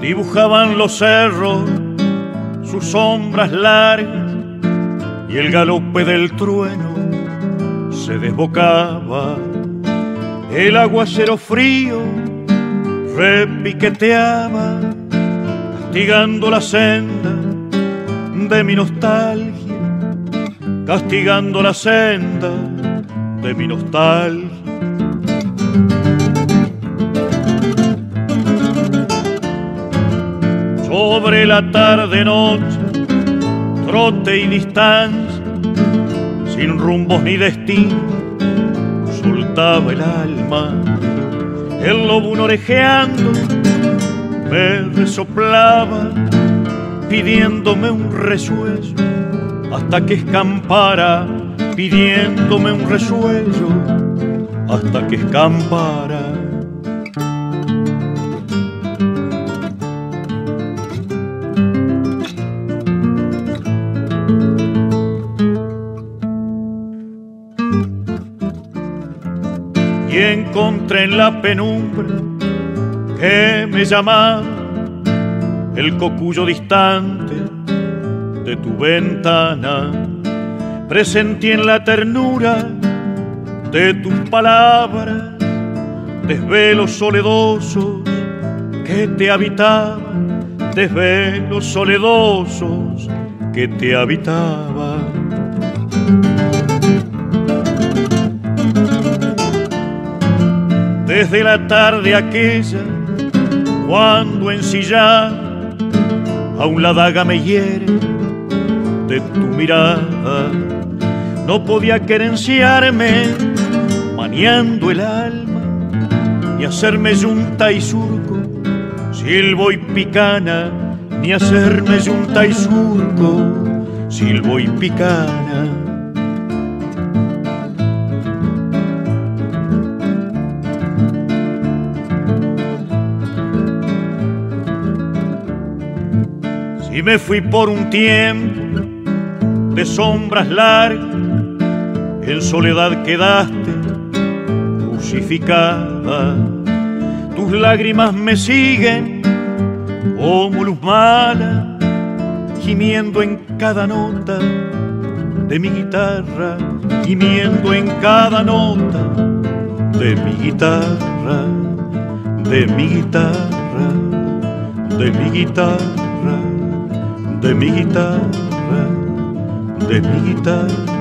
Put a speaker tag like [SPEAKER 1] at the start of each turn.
[SPEAKER 1] dibujaban los cerros sus sombras largas y el galope del trueno se desbocaba. El aguacero frío repiqueteaba, castigando la senda de mi nostalgia, castigando la senda de mi nostalgia. Sobre la tarde-noche, trote y distancia, sin rumbos ni destino, soltaba el alma. El lobo orejeando me resoplaba, pidiéndome un resuello hasta que escampara, pidiéndome un resuello hasta que escampara. Y encontré en la penumbra que me llamaba el cocuyo distante de tu ventana. Presentí en la ternura de tus palabras desvelos soledosos que te habitaban, desvelos soledosos que te habitaban. Desde la tarde aquella, cuando ensillada aún la daga me hiere de tu mirada, no podía querenciarme maniando el alma ni hacerme yunta y surco, silbo y picana, ni hacerme yunta y surco, silbo y picana. Y me fui por un tiempo de sombras largas, en soledad quedaste crucificada. Tus lágrimas me siguen como luz mala, gimiendo en cada nota de mi guitarra, gimiendo en cada nota de mi guitarra, de mi guitarra, de mi guitarra, de mi guitarra, de mi guitarra.